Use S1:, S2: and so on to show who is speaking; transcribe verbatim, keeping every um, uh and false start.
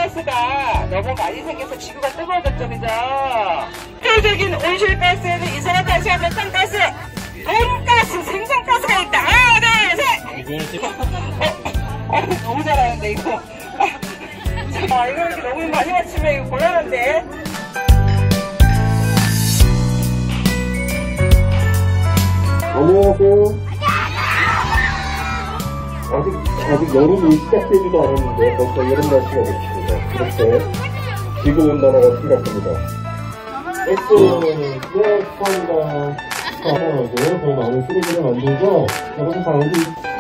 S1: 온실가스가 너무 많이 생겨서 지구가 뜨거워졌죠, 그죠? 대표적인 온실가스에는 이산화탄소와 메탄가스, 돈가스, 생선가스가 있다. 하나, 둘, 셋! 어, 어, 너무 잘하는데, 이거. 아, 이거 이렇게 너무 많이 맞추면 이거 곤란한데?
S2: 안녕하세요. 아직, 아직 여름이 시작되지도 않았는데 벌써 여름 날씨가 됐습니다. 그렇게 지구온난화가 심각합니다. 엑소는 수학관과 사람하고 더 많은 쓰레기를 만들고 여러분 방금